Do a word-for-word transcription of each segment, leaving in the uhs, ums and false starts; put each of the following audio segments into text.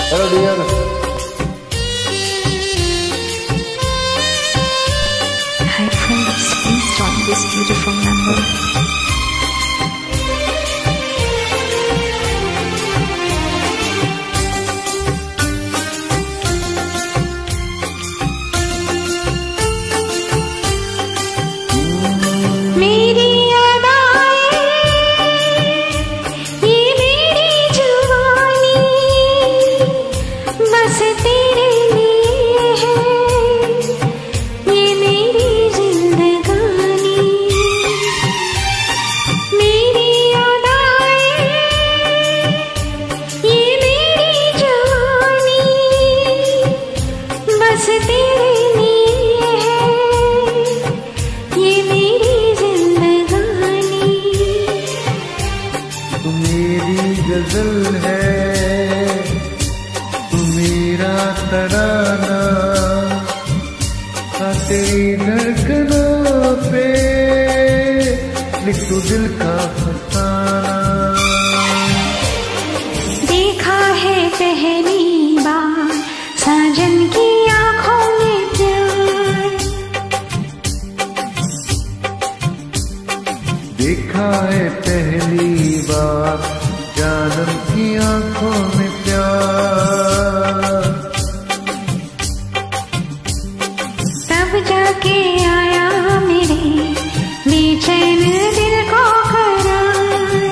Hello dear. Hi friends, please join this beautiful number. मेरी याद आए ये मेरी जुबानी बस तेरे लिए है, ये मेरी जिंदगानी। मेरी याद आए ये मेरी जुबानी बस तेरे लिए है, ये मेरी जिंदगानी। तू मेरी गजल है, तू मेरा तराना, हाँ तेरी धड़कनों पे लिख तू दिल का फसाना। देखा है पहली बार साजन की आंखों में प्यार, देखा है पहली बार जानम की आंखों में प्यार। तब जाके आया मेरे बेचैन दिल को करार।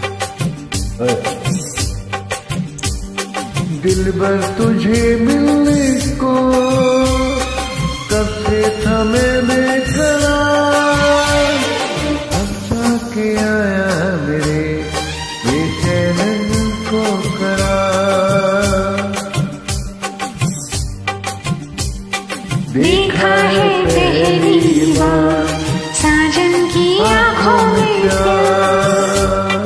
दिल भर तुझे मिलने को कब से था मैं बेकरार। अब जाके आया मेरे बेचैन दिल को करार। देखा है पहली बार साजन की आंखों में प्यार,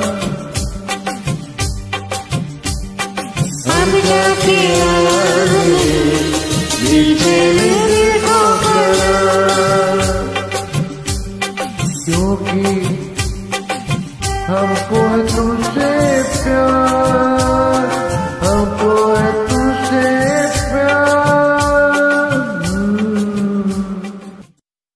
अब जाके आया मेरे बेचैन दिल को करार। क्योंकि हमको है तुमसे प्यार।